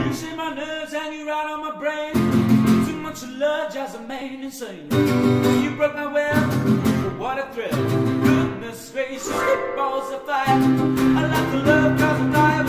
You say my nerves hanging right on my brain. Too much love drives a man insane. You broke my will, what a thrill. Goodness gracious, it balls of fire. I like the love cause I'm dying.